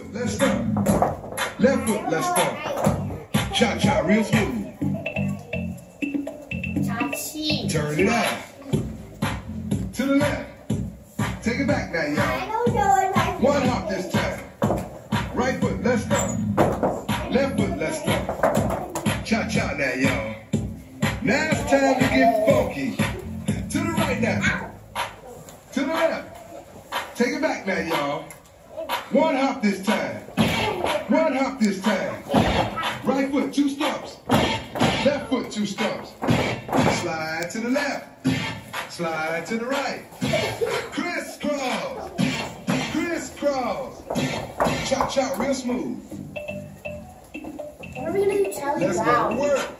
foot, let's start. Left foot, let's start. Cha-cha, real smooth. Turn it out. To the left. Take it back now, y'all. One hop this time. Right foot, let's start. Left foot, let's start. Cha-cha now, y'all. Now it's time to get funky. To the right now. To the left. Take it back now, y'all. One hop this time. One hop this time. Right foot, 2 stumps. Left foot, 2 stumps. Slide to the left. Slide to the right. Crisscross. Crisscross. Chop, chop, real smooth. What are we going to do? Let's go to work.